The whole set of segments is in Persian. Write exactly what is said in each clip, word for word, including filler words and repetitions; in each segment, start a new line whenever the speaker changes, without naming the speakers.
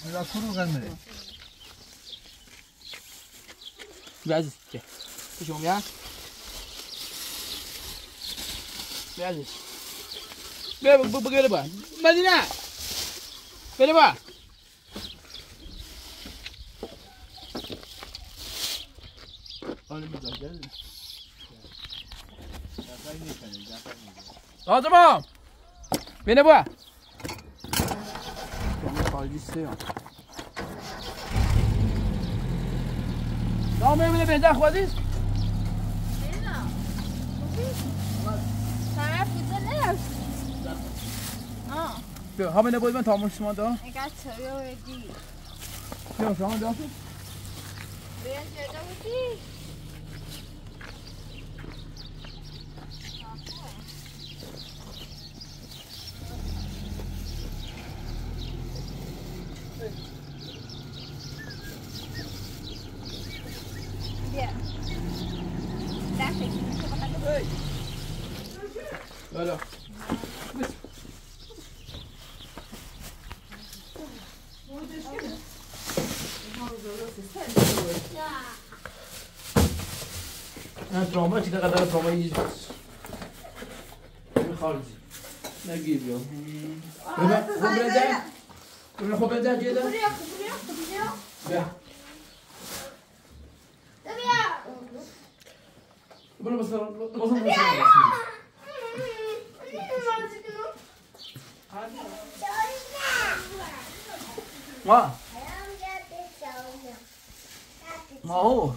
لا كله غنمه
بعزز تشوم يا بعزز بقى بقى بقى مدينة بقى بقى اه تمام بين بقى خارجي السيارة لا ما يبي بهدا خواديس
لا تعرف تدلش اه
بیا همین نبود من تمام شما دارم
اگه چرا ودی
بیا شما دارم
بیا چرا ودی
لا نه تراموا چیکار قدر تراموا یه چیز خارجی نگیر بیا ببین خوب بده ببین خوب بده جدا بیا بیا بیا بس بس بس ما ما هو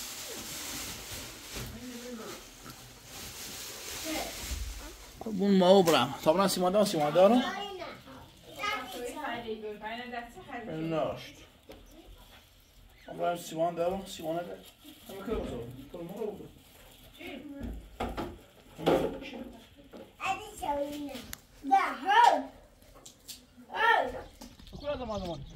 بون ما هو برام طبعا سيما دار سيما دارم ناشت طبعا سيما دارم سيما ندارم هم كل بسوا كل ما هو
ادي شوينا ده هو هو
كل هذا ما زمان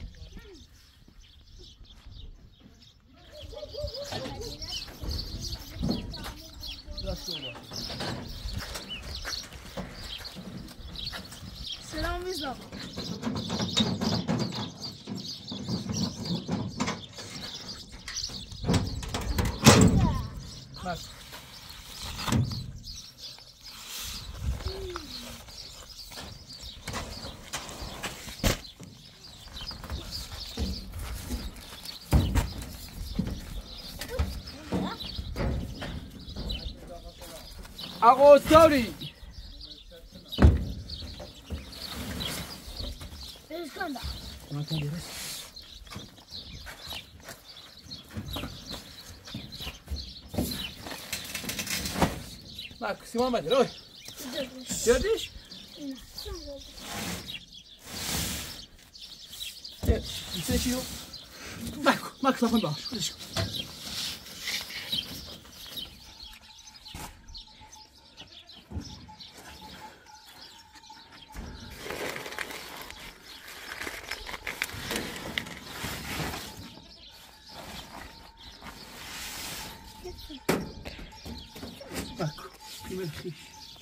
سلام بيزا
بس آقا استاری
بيسكندا
ما كان درس Bak Simon Bey, oy. Gördün? Evet, seçiyor. Bak, bak lafın bak. Bak, kıymet kıyış.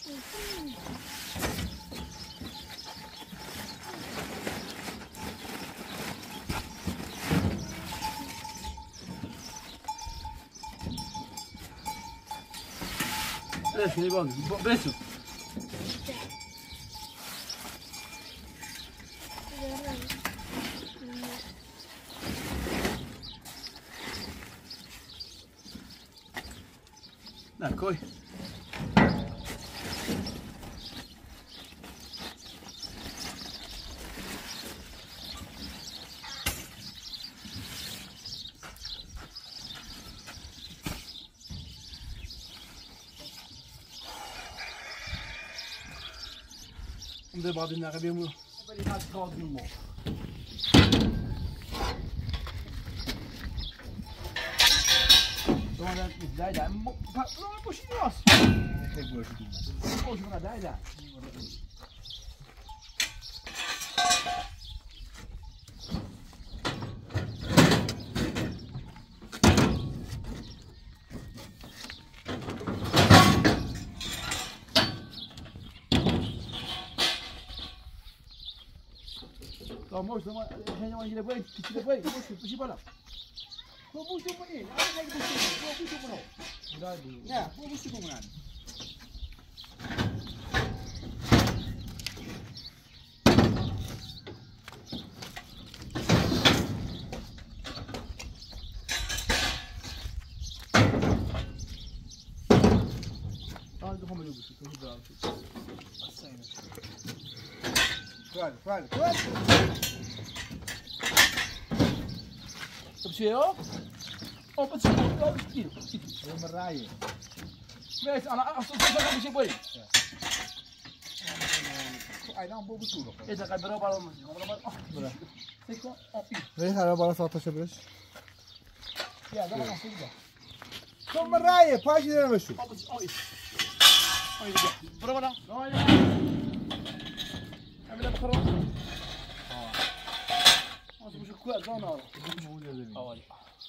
Evet, şimdi bak, beso. Na, koy. ده بعد النقل بيمو بدي هاد كاد من الماء دوما ده ده مو لا بوش ناس هيك بوش بوش من ده ده طب موش لما الحين ما يجي لبوي تجي لبوي موش بشي بلا هو موش من ايه انا ما يقول موش من هو لا لا هو موش من يعني هذا هم اللي يبغوا يسوون هذا الشيء فعل فعل فعل بشيء أو أو بس أو كتير كتير يوم الرعاية بس أنا أصلا صار بشيء بوي أيضا بو بسولة إذا قد برا برا مش برا برا سيكون أبي
ليش على برا ساعة شبرش
يا ده أنا صدق
يوم الرعاية باش ده مشو
أو بس أو إيش أو إيش برا برا أعمل بخرج آه هذا مش كويس ده أنا أول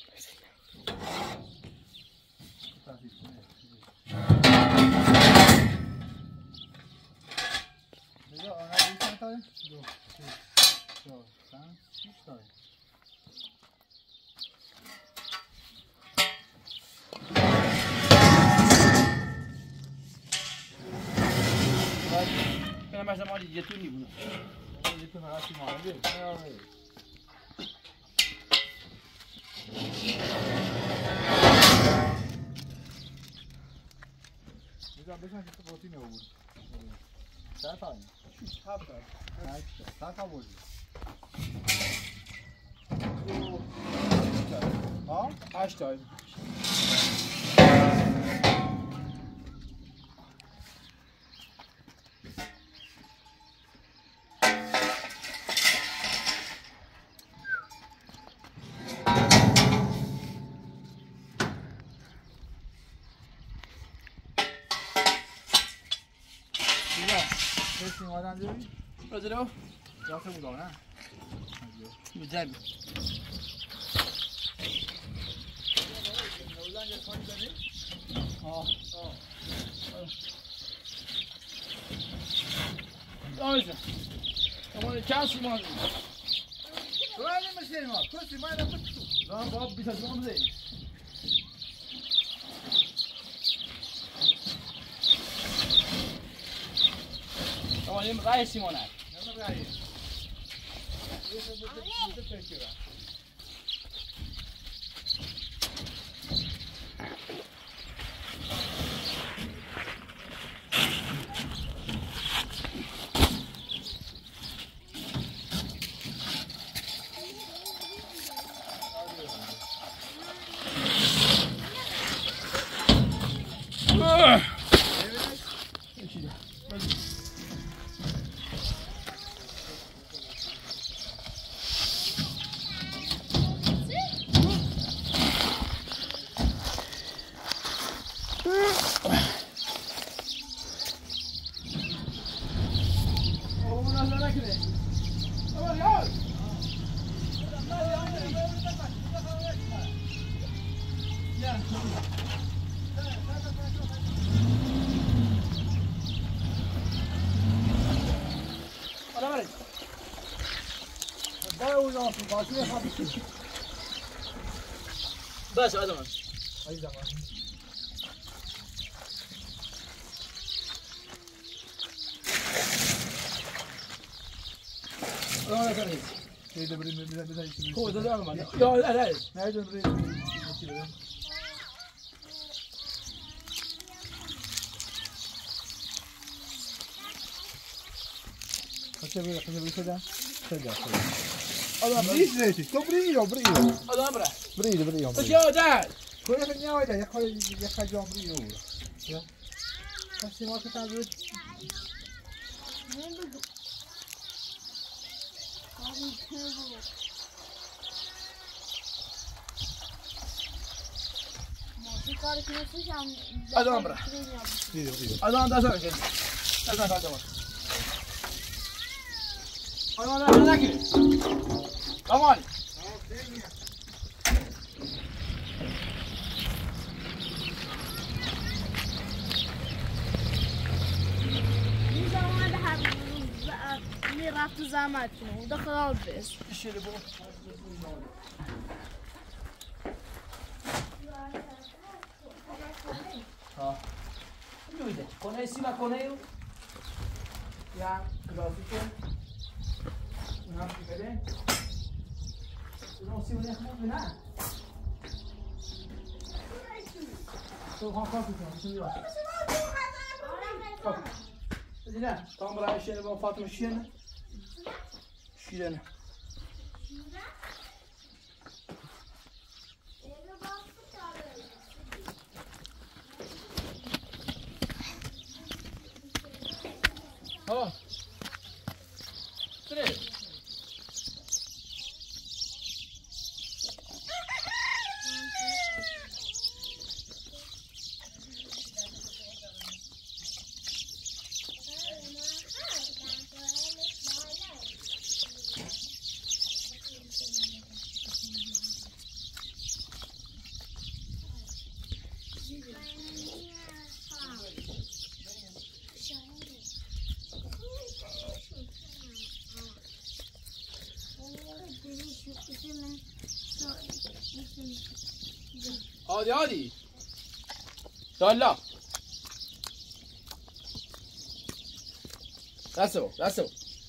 أنا ما زمان جتوني بنا جتوني راسي ما عندي إذا بس أنا كنت بروتين أول تعرف أنا تعرف تعرف أول ها عشتاي رجلو راسه بودانه می‌جام اه اه آیسته اما چند ما ولی مشکلی ما کسی ما رو بتو راه باب بیشتر جون زین اما این رای سیمونه نه رای بس هذا ما اي زمان لا لا كان هي دبرين من من هو ده ما لا لا لا هاي دبرين خشبي خشبي كذا كذا الله بريش ليش تو بريو بريو الله امره بريو بريو ايش يا داد كل من يا ويدا يا خي يا خي جام بريو يا بس ما كتاب الله امره الله ده سر كده هذا هذا الله لا لا كده كمان
مدي رافت زعماتنا ودخل البس.
الشربوا. ها. Luide, konei sima konei. Ja, grafico. Não, fica bem. Não se une muito nada. Estou com a copa, então, deixa eu ver lá. Copa. Dina, vamos lá, mexendo, vamos falta mexendo. Mexendo. Ó. Três. عادي عادي يلا راسو راسو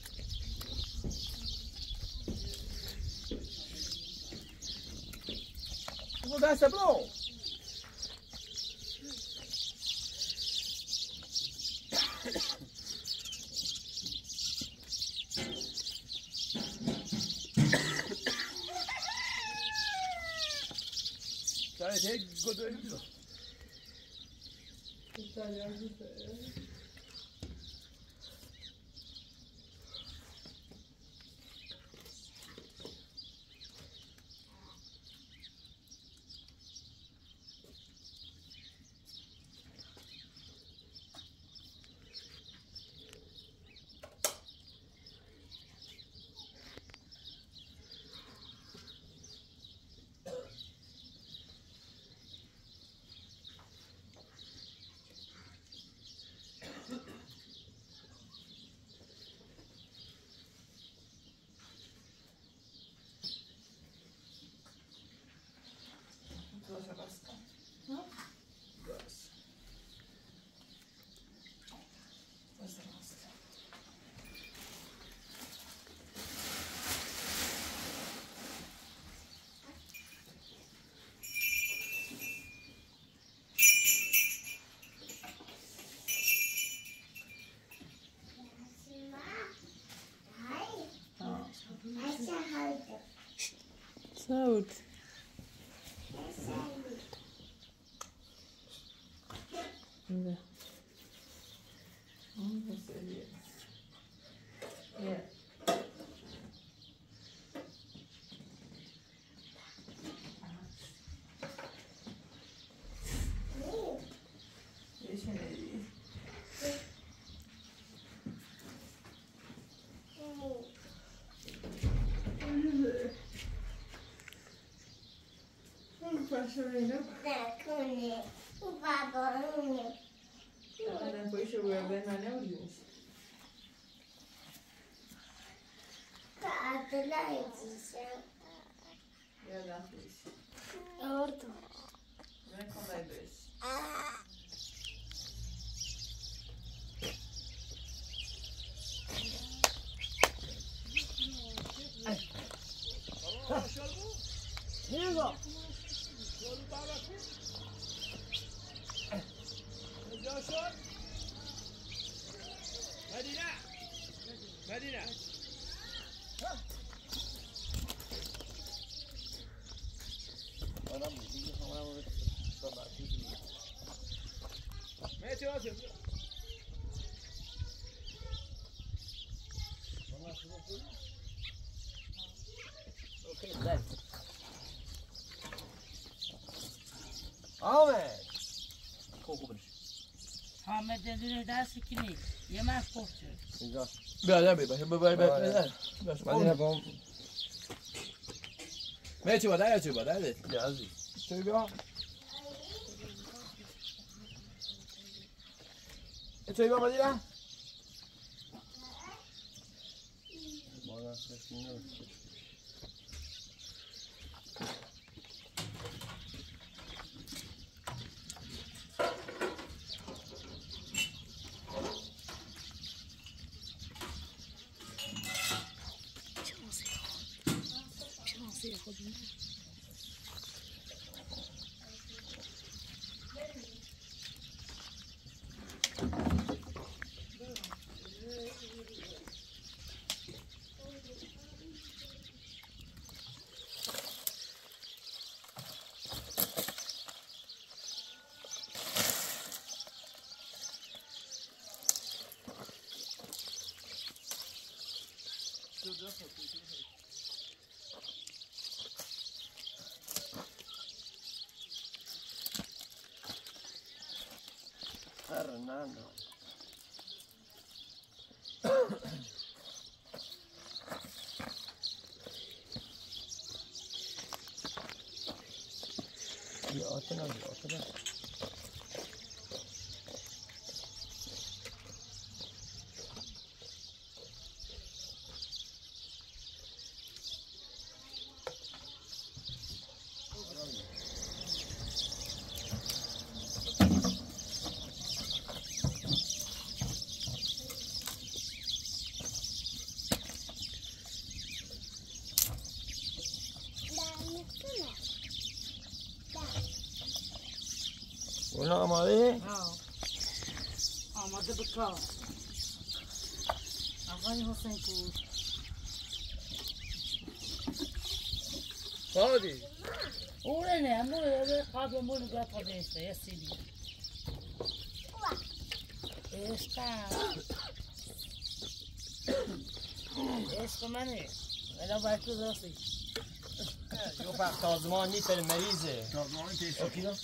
شوفوا ده برو Sai, take good video. صوت ده Depois chegou a ver, mas não viu. Ja, dat is.
Orto.
Ben kan bij bus.
Here go.
Medina. Medina. ماشي واصل اوكي دايم
Ahmet.
كوكو بنش
حامد دنیا دست کنی یه من پخته
اینجا.
بیا بیا بیا بیا بیا
من یه بام.
ماشي ودا یا چی ودا ده
یا عزیز. چه بیا؟ چه بیا مدیره؟ Fernando. Bir atına bir atına. Ona آماده؟
ها آماده به کار. آقای حسین پور
Hadi.
اونه نه امونه قابل مونو گفت بیسته یه سیدی اشتا عشق منه ولی باید تو راستی
Yok bak sazman niet per merize.
سازمان تیست
Oké dan?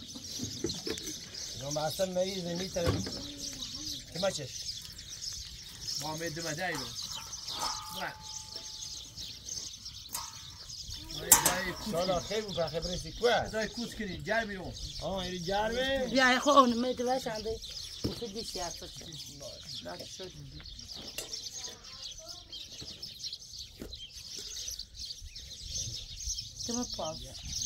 Dan maar zijn merize niet per. Kimaçes.
محمد دمدايلو برا
Sonra خیلی بود خبری سیکوه.
ازای کوت کنید جای بیرون
آه این جرمه.
بیا خون میدوه شنده بوسه دیسی هست
نه شد.
کم پاس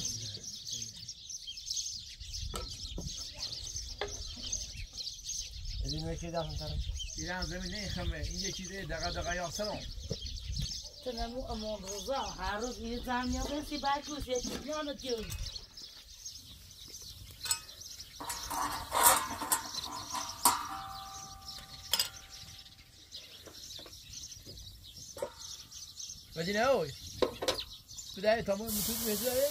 از این وکی داشتم ترم.
ایران زمین نمیخمه اینجا چیزه دقیقه دقیقه یا سلام
تو نمو امون روزا هر روز یه زن یا بسی برکوز یه چیزی آنو دیوی
مدینه اوی بدای تمام میتونی بهتره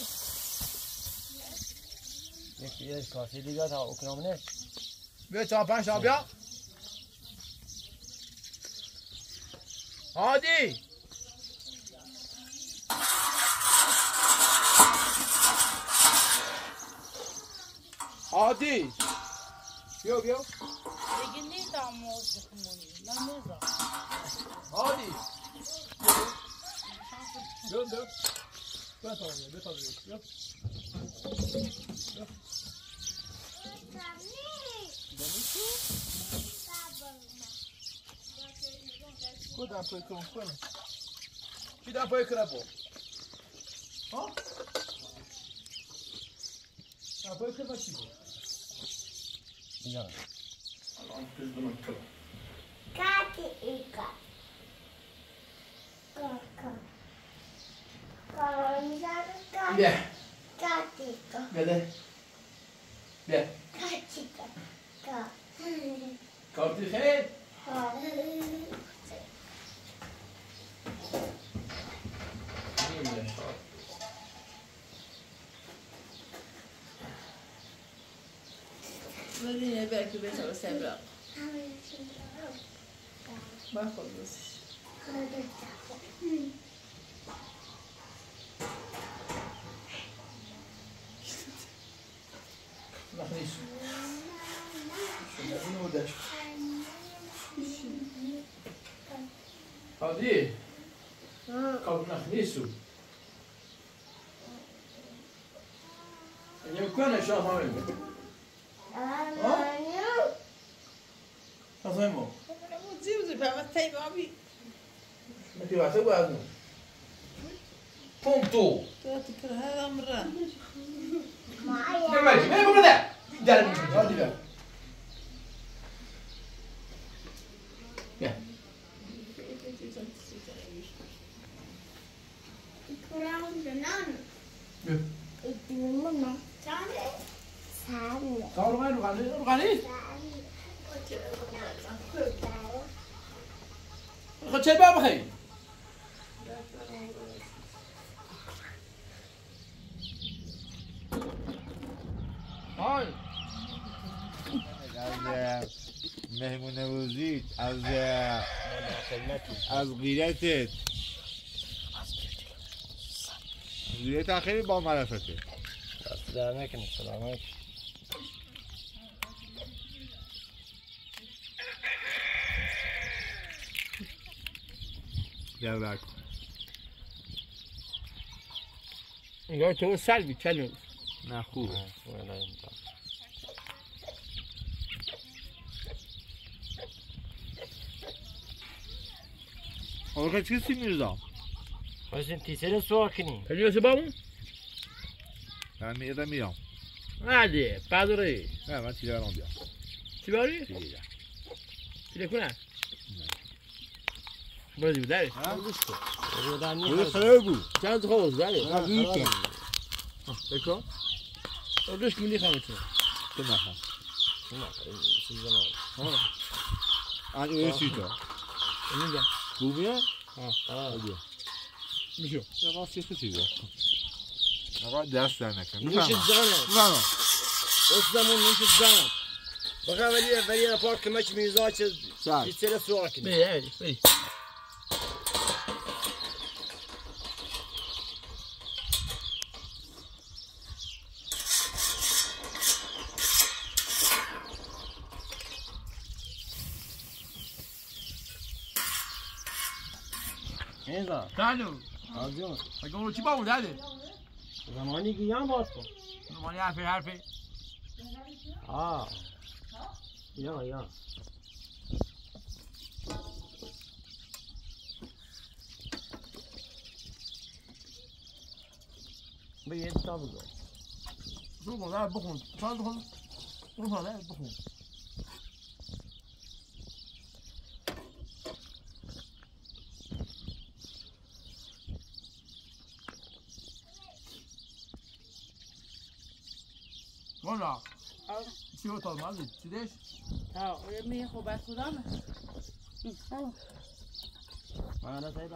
یکی یه کافی دیگه تا اوکراینه.
بیا تا پنج تا بیا هادی هادی بیا بیا
دیگه نیدم موز بخمونی من نیدم
هادی بیا بیا بیا تا بیا بیا تا بیا
Kudam poi con quello.
Ci dà poi il crabo. Oh? Ah, poi che faccio?
Ya.
Allora, preso una crabo.
Kaki ika. Kaka. Kaka.
Via,
Katika.
vede? Via.
Katika. Ka.
Corti خير.
Marina belki beş Semra. Bak olmuş.
نخنيس. شو وداش. هادي. قبل نخنيسو. يعني كنا شاف عامل. هذا مو.
زيوزي بقى تايب عبي.
ما تبغى وزنه بونتو
تذكر هذا مرة
معايا
ما يجي ما يقول ذا جال هذا جال يا
كراون نان اديني ماما ثاني ثاني
صار وين رغالي رغالي خد شيء بابا خي هاي
از مهمون نوازیت از از غیرتت غیرت خیلی با معرفته
در نکنه سلامت
دلک
انگار تو سلبی کلون
نه خوبه آقا چیزی میرزا
باشین تیسر سوار کنی
خلينا سبامو
من میادم میام
عادي بادري
نه من تیره برام بیام
تباري
تیره
تليفونه برادي بداري
بوده خراب بود
كانت خلص داري
قبول کن
بكو ودش مني خامتنا
تو نخوام
زمان
از اوه سی تا
نيجا
خوبیه؟
اه
بیا
مشو
آقا سی تا چیزه آقا دست در نکن
مش
بفرما
الزانه
بفرما
قدامون مش الزانه
بقى ولي ولي بارك ماتش ميزاتش
سعد
تيسر سوار کنی
بي عادي بي
اینجا
تعالوا
آجون
اقولوا شي باو هذا
زمانی گیام باز کن
ماني عارفه عارفه
آه یا یا بید تا بگو
شو لا بخون صار دخل روح لا بخون ولا شو طال ما زيد تديش
اه ويمي خو بعد خدامه
معنا سايب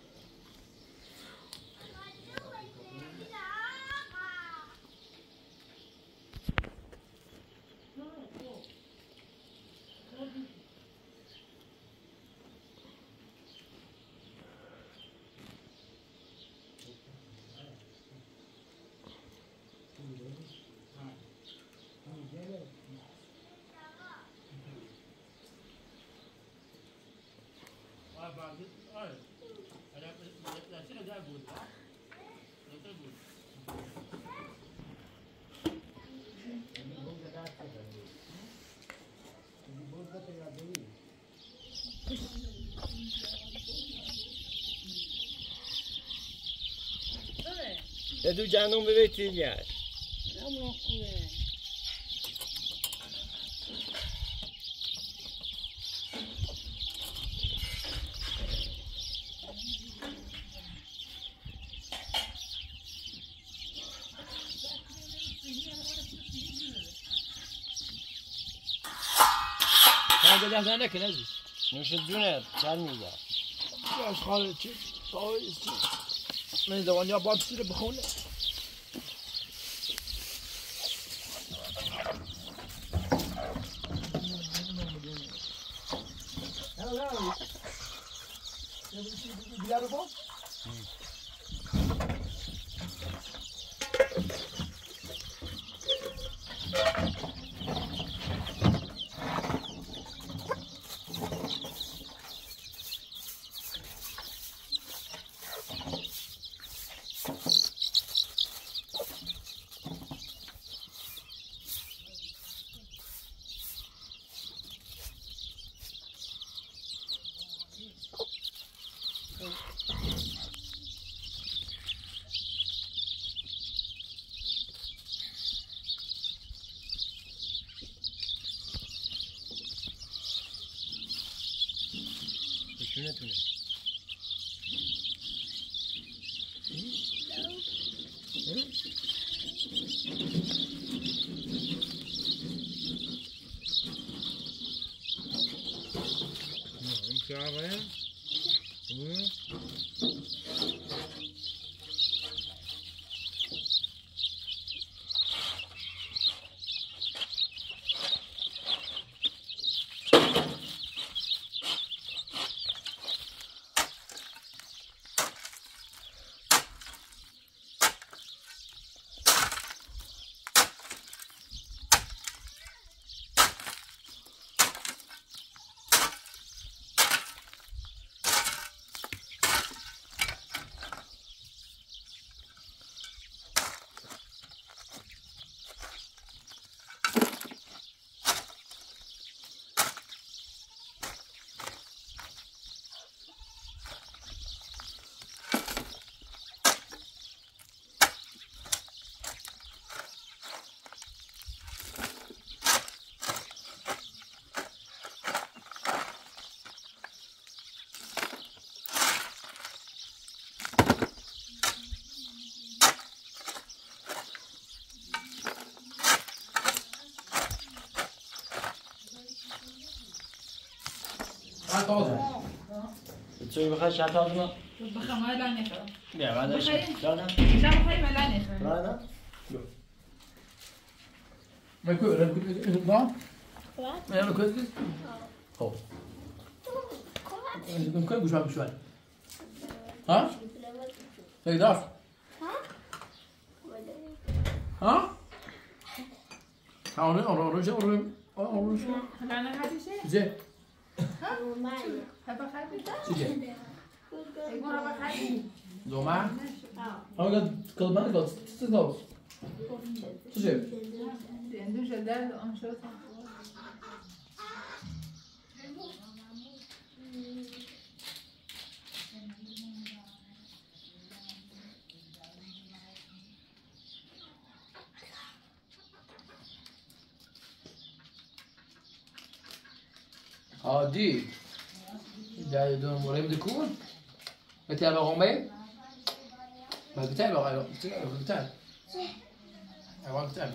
دو جانم به بیتی یاد
نمو خوبه
هذا ده زنه که نزدیک نوش جونه چند میگه
يا خالد شي طاوي من زمان يا باب تصير بخونه
تونه تونه
Şahane. Hı.
تسوي بخير شات هذا
بخير ما لا نخير
لا بعد ايش لا لا
شو بخير ما لا نخير
لا لا
ما يكون لا يكون ضام ما يعمل كويس هو يكون كويس شوي بشوي ها تقدر ها حاول اورو رجع اورو اورو
انا هذا شيء
زين
هبا خايف
زين
يقول هبا خايف
دوما ها قد قلبنا قد تستغرب زين
عنده جدال انشطه
عادي ده دون مريم ديكون بتابع غمي ما بتابع غير بتابع بتابع أيوة بتابع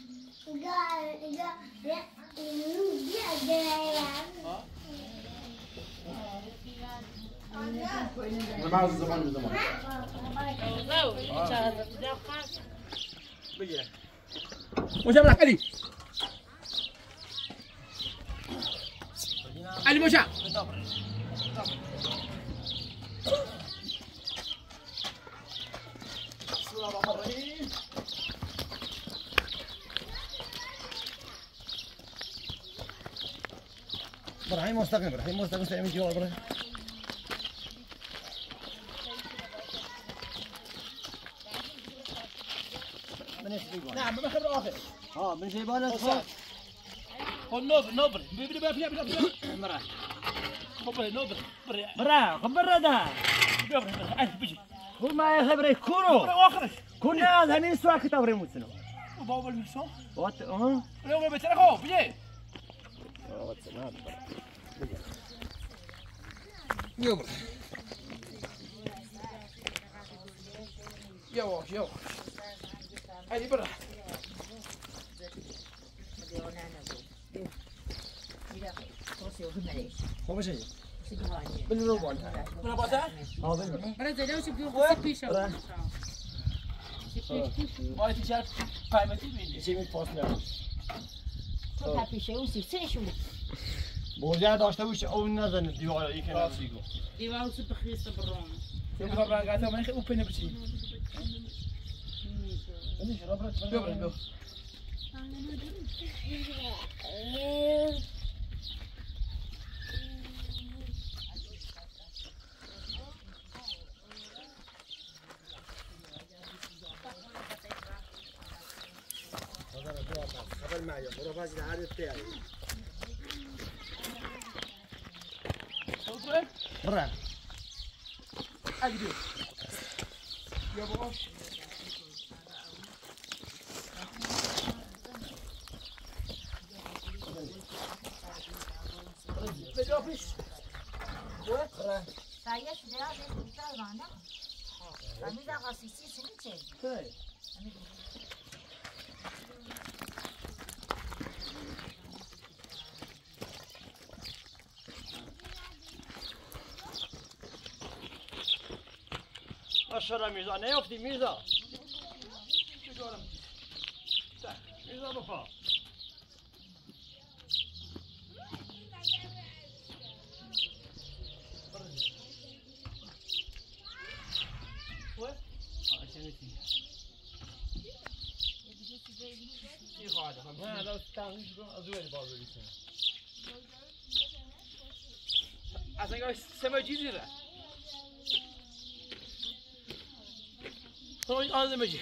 أنا ما أعرف زمان من زمان وش عملك علي؟ علي موشا
ابراهيم مستقيم ابراهيم مستقيم سلام جوا ابراهيم
نعم ما خبر آخر
اه من جيبان الصوت
هو نوبر نوبر بيبي بيبي بيبي بيبي مرة خبر نوبر برا
برا خبر ده
برا أنت بيجي
كل ما يخبرك كونو
برا آخرش
كنا هني سوا كتاب ريموتنا
وبابا المسون
وات اه
اليوم بتركه بيجي
وات ما
يوبر يواش يواش علي برا
هو شيء
بالروبان برا باتان
اه بالله
انا زي لو شو بيشو
ما تشارك قائمتي بيني
شيء من فاصله
تو پیشه اون سیسه شونه
بوجا داشته باشه او نزن دیوار یکی
راسيكو
ديوال سبخيس برون
يوم خبر قاعد ما يخ اوبن بشي يوبر يوبر
قبل معي غرفة العادة بتاعي برا
اجري يا بابا بدو فيش
سایه شده ها ده بیتر مانده همیز آقا سیسی سنی چه
Sei.
ماشاءالله میرزا نیافتی میرزا میرزا بخواه نه لا تغییر کن از اون باز بریسیم
Aslında gel semeci dire. Tamam al semeci.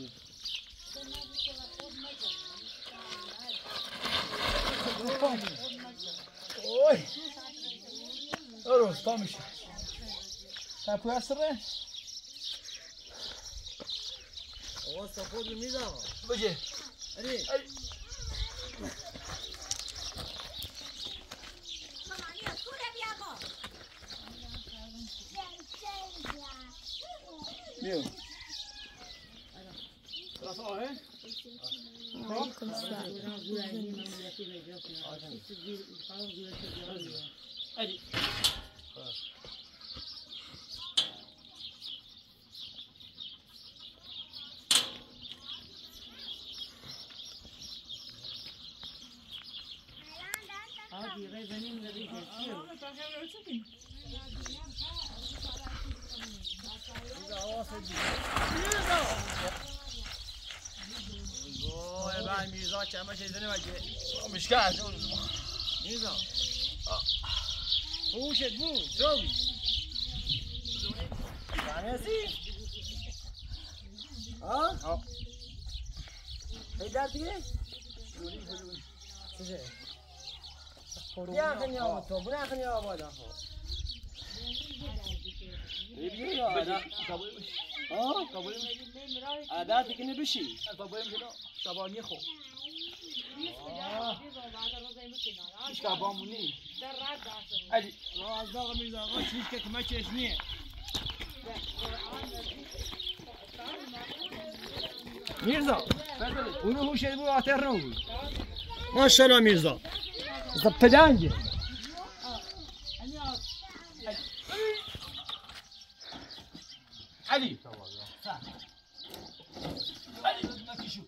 Oi! Ora, estamos. Tá por essa, né?
آقا سپورت میزا
بجه.
علی
Meu.
Biraz o he. Hadi.
Hadi rezenin de bir geçiyor.
وای بای میرزا چما چیزی نمیگه
Müşkil.
میرزا خوشت بود شو فهمیدی ها ها پیدا دیگه چیزه بیا کنیا تو بیا کنیا بالا بیا آدا ها قبول عادت دیگه نبشی
Babam geliyor. Sabahleyin xo.
مش كاباموني
Hadi.
راز داغ ميزا غاش مش كك ما تشني ميرزا ونو هو شيء بو اعترنو ما شاء الله ميرزا زبدانجي
Ali.
علي ما كيشوف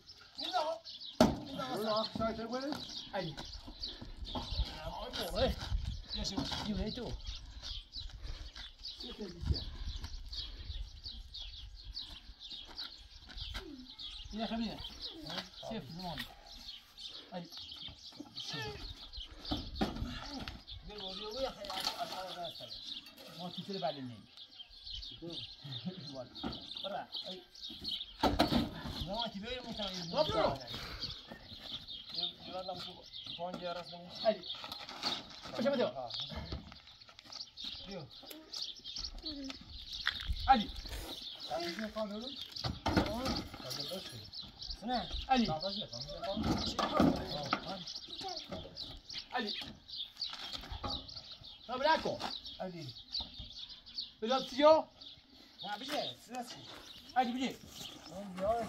Ora, sai te quelle?
Ali.
يا شو يميتو
يا خبير. شوف زمان. Ali. ما تفرق بعد النيل. برا.
ما تبي مكان
Dobro.
يلا نشوف فون جرس مني
Ali. Başa mı diyor?
Diyor.
Ali.
Ne kalıyor?
Ne?
Ali. Ali. طب راكو.
Ali.
بالابسيو.
ما بيجي سلاسي
Ali بيجي.
Ya,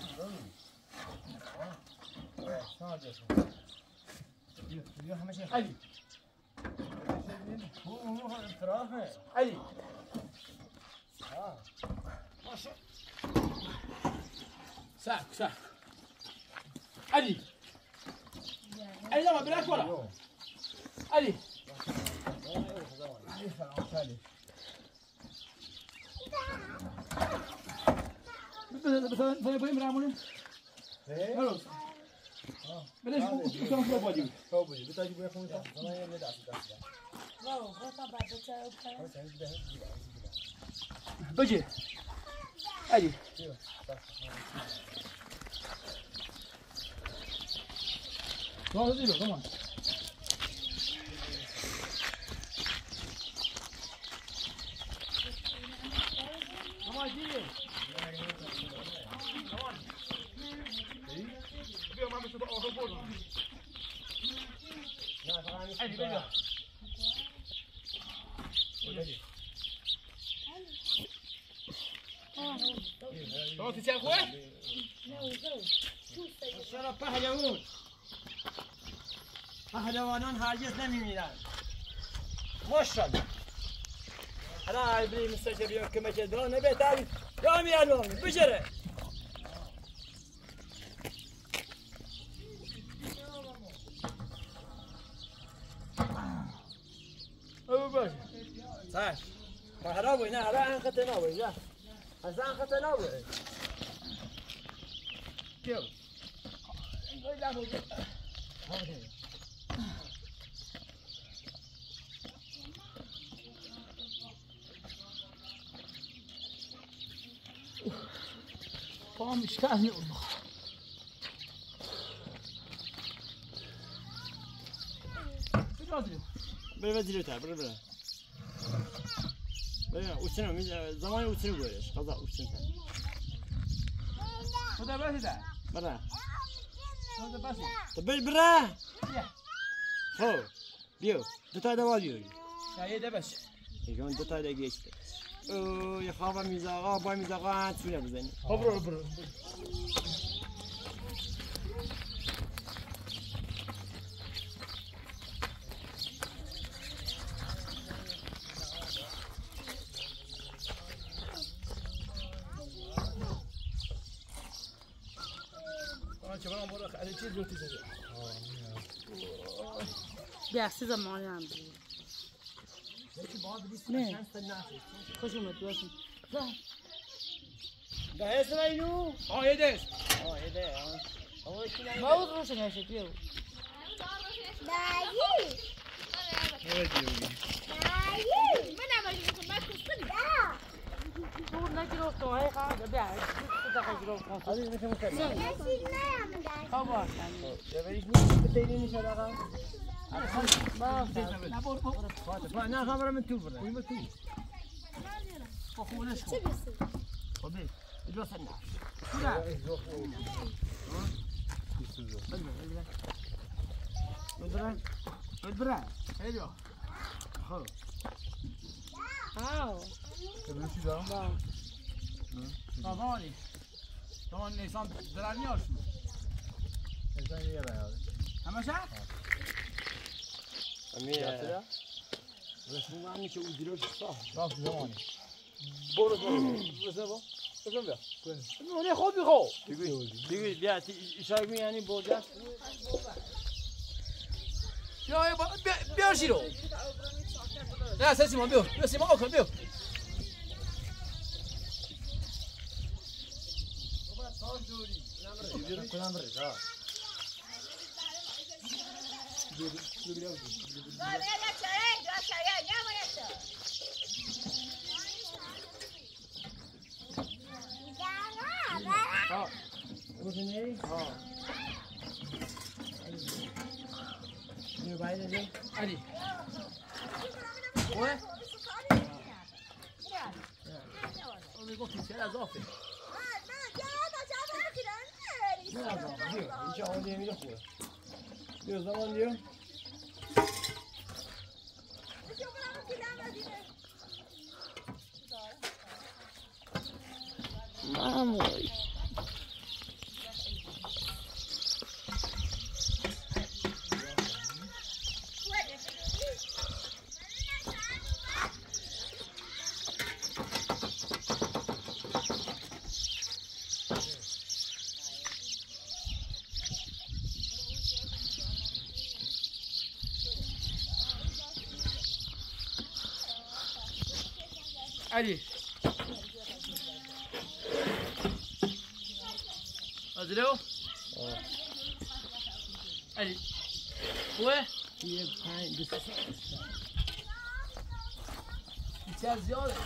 sadece.
diyor diyor همه شيء
Ali.
هو هو انفرافه
Ali.
اه ماشي
ساك ساك. Ali. Ali لما براك ولا. Ali. مثلا مثلا بهم رامون.
Ne?
خلاص. بلاش كم كم بودي.
Tabii, bir tane buraya koyacağım. Sana yerine de atacağım.
بجي. Ali. Tamam değil tamam. Tamam değil. Tamam. Bir ama şu da orada boğdu. Hadi böyle. شلون تسال خوي؟
چرا پهلوان پهلوانان هرگز نمیمیرند ماشاءالله الان عبری مستشفی بیان که مکه دارن بهتر یا میرن بجره او باش صح خرابوي نه را ان ختناوي لا حسن ختناوي كيو
طعم اشكالني والله
بره بزیرو تر بره بره بره اوچنو می زمان اوچنو گویش قضا اوچن تر
خدا بس ده
بره
خدا بس
تو بر بره خو بیو دو تا دوا بیاری
شاید ده بس
یکم دو تا دیگه است او یه خواب میزاقا با میزاقا هنسونه بزنی
خب برو برو شباب برو على چیز جوتی زدی
بیا سی زمانی هم نه خوش اومد دوستم
ده اسم اینو
آه یه دست
آه ایده آه آه
ما بود روشن هست بیو
دایی دایی من هم اجازه من کشتم
دور نگیرو تو های خواهد بیا تو دقیق رو
آره میشه میشه
کسی نیم دایی
خواب باش
یا بریش نیست بتینی میشه آقا
باش
نه خبر من تو بره
من تو خونش
چه بسی؟
خبی اجوا سنا بره بره بره
هیجا
خب
آو
بلوشی دارم؟
بابانی تو نیسان درمیار شد
ازن یه راه
همه شد؟
امیر رسمو هم میشه اودیروش صاح
راست زمانی
برو برو بزن با بزن بیا
نه خوبی خوب
دیگه دیگه بیا اشاره می یعنی بوده
بیا بیا شیرو نه سه سیمان بیا بیا سیمان آکن بیا
کنم بره ها ها بزنی ها یه باید دیگه
علی خوبه؟ اون گفتی چرا اضافه
نه آقا بیا اینجا اون نمیره خوبه بیا زمان بیا
ماموی
علی ازلو علی خوبه؟
یه پنج دو سه
بیشتر زیاده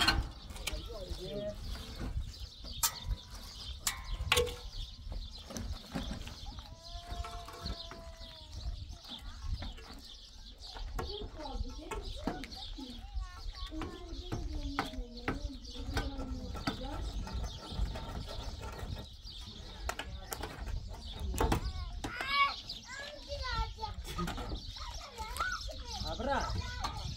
برا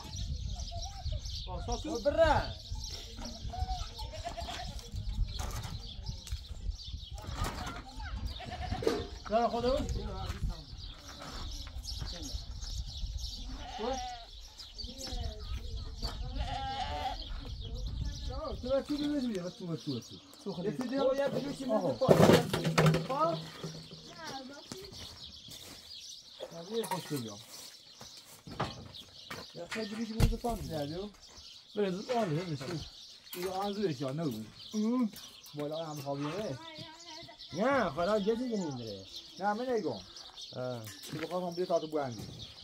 باسا تو
برا
لا خذها
تو تو نمی‌بینی وقتی تو تو تو خودت دیدی
هو يا بلوشي من
آها.
الفوق
نبی خوش بیام یا خیلی بیش بود فهم نمی‌دیو
برید آن نمیشه
این آنزویش یا نه بالا هم خوابیه
نه خلاص جديد نمیره
نه من نگم
اه
تو بخوام بیاد تا تو باندی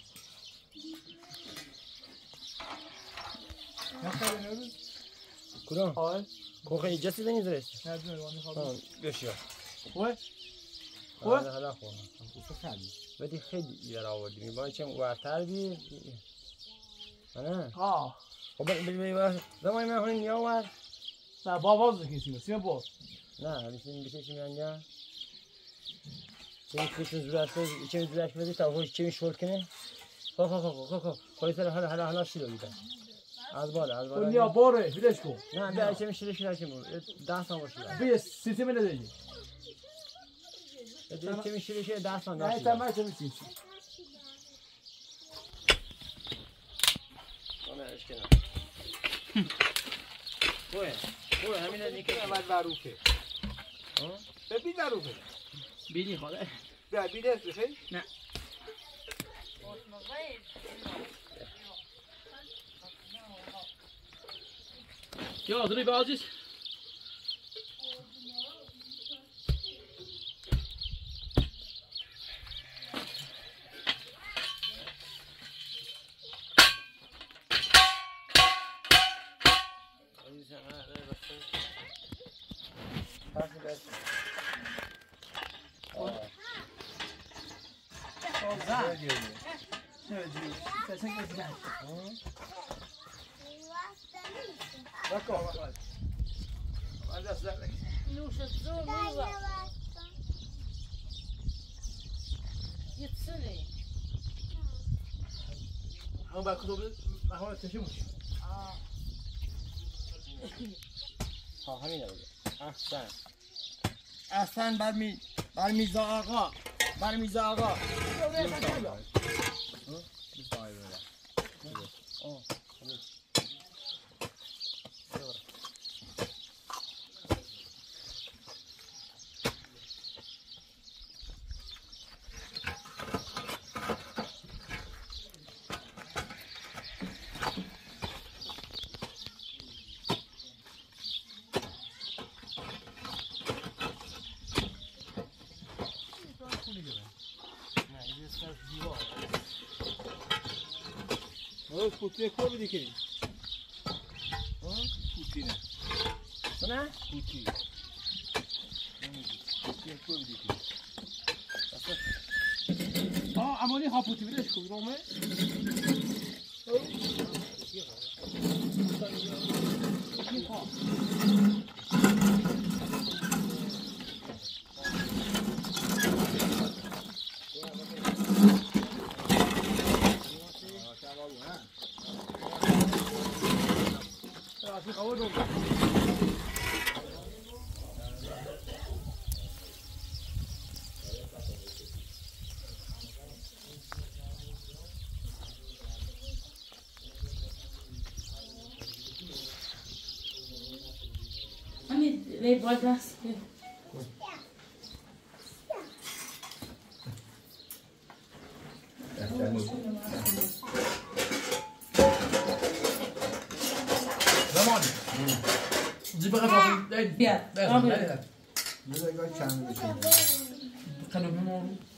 نه خیلی نبود
کدوم
آه
کوخه جديد نمیره
نه دونه وانی خواب
اه بشیا
خواه
خواه حالا خواه
تو خیلی
بدی خیلی ایراد آوردی میبانی چه ورتر بی نه
آه
خب ببین زمان من هنگ یا ور
نه باواز کسی سیم باز
نه بیشتر بیشتر چی میانجا چه کشون زورش بدی چه زورش بدی تا هوش چه شورت کنه خو خو خو خو خو خو سر حالا حالا حالا شیلو بیدن از بالا از بالا
دنیا باره بیلش کن
نه بیا چه میشه شیلو چه مو ده سان باشه
بیا سیستم نداری
چه میشه شه ده سان
نه
داشت
تمام چه
انا ايش كده وين وين همين دیگه
اول معروفه
ها
ببین معروفه
بینی خاله
بیا بیده بخیر
یا دری بازیش
نوش الزور نوزع يتسلي
هم بقى كتب هم تشمش
اه
ها همین دیگه احسن احسن برمی برمیزا آقا برمیزا آقا
اوه کوتی کو بدی کی
ها
کوتی نه
نه
کوتی کوتی کو بدی کی
اه عموني هابوتي بلش كل رومه
همین لی باید هست
زمانی زی بقى فاضي
بیا
لازم لا لا
بذار چند بشه
كانوا بيمروا